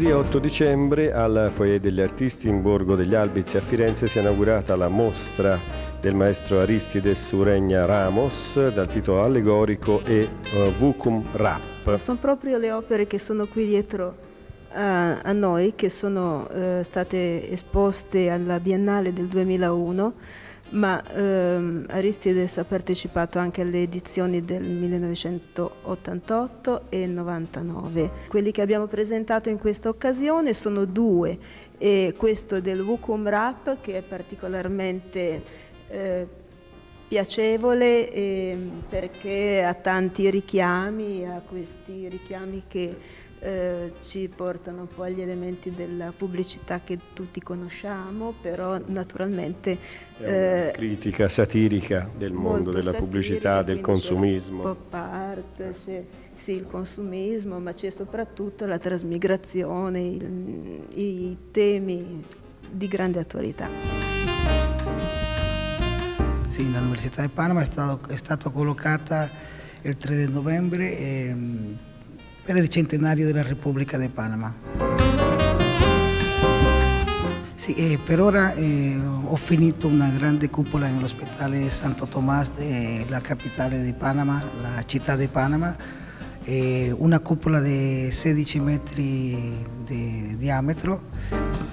Venerdì 8 dicembre al Foyer degli Artisti in Borgo degli Albizzi a Firenze si è inaugurata la mostra del maestro Aristides Ureña Ramos dal titolo allegorico e Vucum Rap. Sono proprio le opere che sono qui dietro a noi, che sono state esposte alla Biennale del 2001, ma Aristides ha partecipato anche alle edizioni del 1988 e 99. Quelli che abbiamo presentato in questa occasione sono due, e questo del Vucum Rap, che è particolarmente piacevole perché ha tanti richiami, ha questi richiami che ci portano un po' agli elementi della pubblicità che tutti conosciamo, però naturalmente è una critica satirica del mondo della pubblicità, del consumismo. Pop art, c'è sì il consumismo, ma c'è soprattutto la trasmigrazione, i temi di grande attualità. Sì, l'Università di Panama è stata collocata il 3 novembre per il centenario della Repubblica di Panama. Sì, per ora ho finito una grande cupola nell'ospedale Santo Tomás della capitale di Panama, la città di Panama, una cupola di 16 metri di diametro.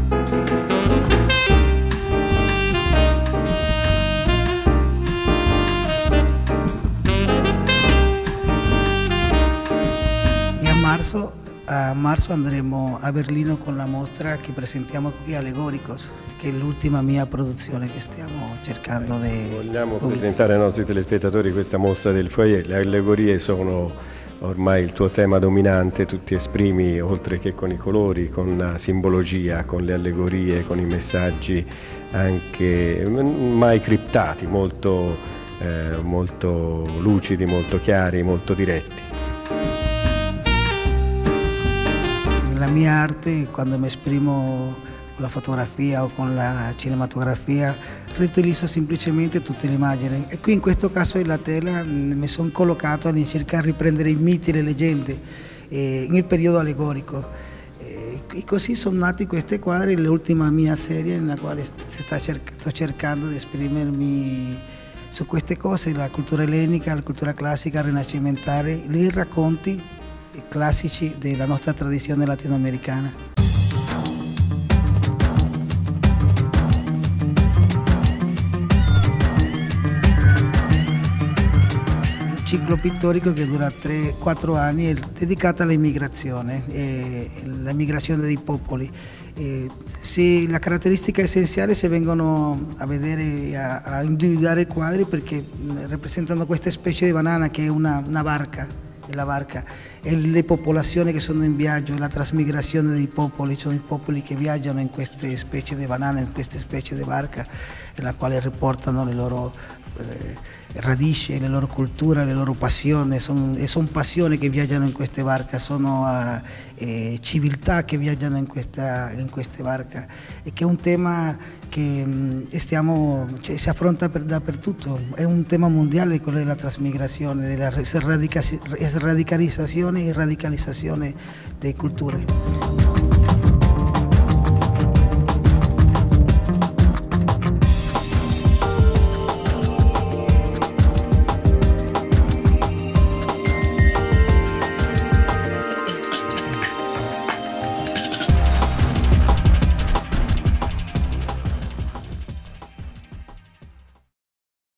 A marzo andremo a Berlino con la mostra che presentiamo qui, Allegoricos, che è l'ultima mia produzione che stiamo cercando di Vogliamo presentare ai nostri telespettatori questa mostra del Foyer. Le allegorie sono ormai il tuo tema dominante, tu ti esprimi oltre che con i colori, con la simbologia, con le allegorie, con i messaggi anche mai criptati, molto lucidi, molto chiari, molto diretti. La mia arte, quando mi esprimo con la fotografia o con la cinematografia, riutilizzo semplicemente tutte le immagini. E qui in questo caso della tela mi sono collocato all'incirca a riprendere i miti e le leggende nel periodo allegorico. E così sono nati questi quadri, l'ultima mia serie nella quale sto cercando di esprimermi su queste cose, la cultura ellenica, la cultura classica, rinascimentale, i racconti classici della nostra tradizione latinoamericana. Il ciclo pittorico che dura 3-4 anni è dedicato all'immigrazione, la migrazione dei popoli. Se la caratteristica essenziale se vengono a vedere, a individuare i quadri, perché rappresentano questa specie di banana che è una barca. La barca e le popolazioni che sono in viaggio, la trasmigrazione dei popoli, sono i popoli che viaggiano in queste specie di banane, in queste specie di barca, nella quale riportano le loro radici, le loro culture, le loro passioni, sono passioni che viaggiano in queste barche, sono civiltà che viaggiano in queste barche, e che è un tema che si affronta dappertutto, è un tema mondiale quello della trasmigrazione, della sradicalizzazione e radicalizzazione delle culture.